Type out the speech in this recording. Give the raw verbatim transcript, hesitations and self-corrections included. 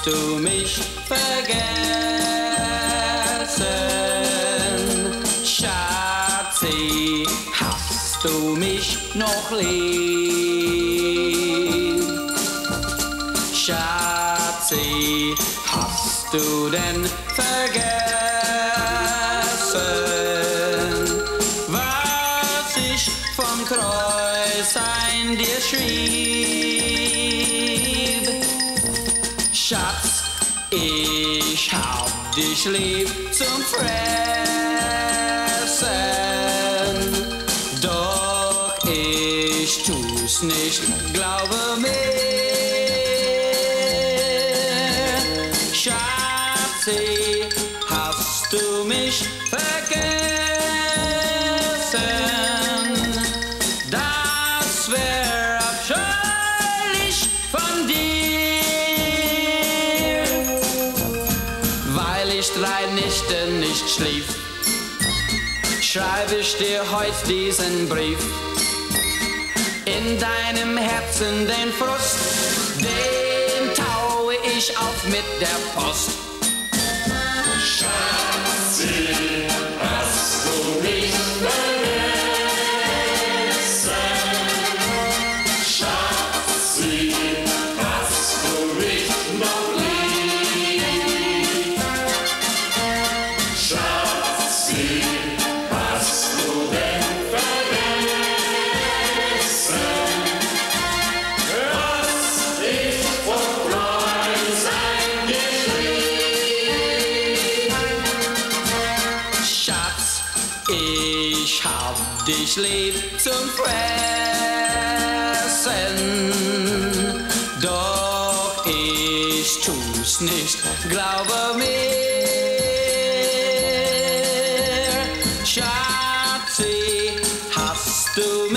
hast du mich vergessen? Schatzi, hast du mich noch lieb? Schatzi, hast du denn vergessen, was ich vom Kreuzlein dir schrieb? Schatz, ich hab dich lieb zum Fressen, doch ich tu's nicht, glaube mir. Schatzi, hast du mich vergessen? Das wär abscheulich von dir, weil ich drei Nächte nicht schlief, schreibe ich dir heut diesen Brief. In deinem Herzen den Frust, den taue ich auf mit der Post. Schatzi, hast du mich vergessen? Schatzi, hast du mich noch lieb? Schatzi, hast du denn vergessen, was ich vom Kreuzlein dir schrieb? Schatz, ich hab dich lieb zum Fressen, doch ich tu's nicht, glaube mir. Schatzi, hast du